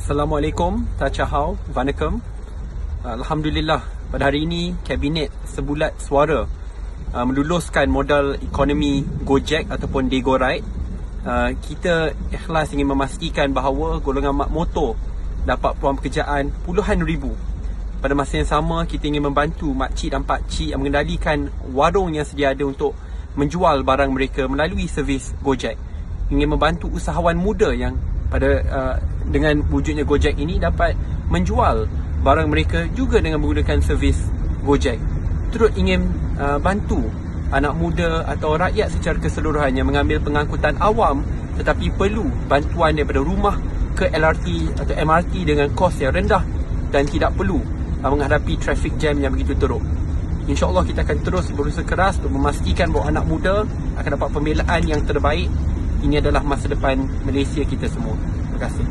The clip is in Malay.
Assalamualaikum, Tachahau, Vanakkam. Alhamdulillah, pada hari ini Kabinet sebulat suara meluluskan modal ekonomi Gojek ataupun Dego Ride. Kita ikhlas ingin memastikan bahawa golongan mak motor dapat peluang pekerjaan puluhan ribu. Pada masa yang sama, kita ingin membantu makcik dan pakcik yang mengendalikan warung yang sedia ada untuk menjual barang mereka melalui servis Gojek. Ingin membantu usahawan muda yang dengan wujudnya Gojek ini dapat menjual barang mereka juga dengan menggunakan servis Gojek. Turut ingin bantu anak muda atau rakyat secara keseluruhan yang mengambil pengangkutan awam tetapi perlu bantuan daripada rumah ke LRT atau MRT dengan kos yang rendah dan tidak perlu menghadapi traffic jam yang begitu teruk. InsyaAllah kita akan terus berusaha keras untuk memastikan bahawa anak muda akan dapat pembelaan yang terbaik. Ini adalah masa depan Malaysia kita semua. Terima kasih.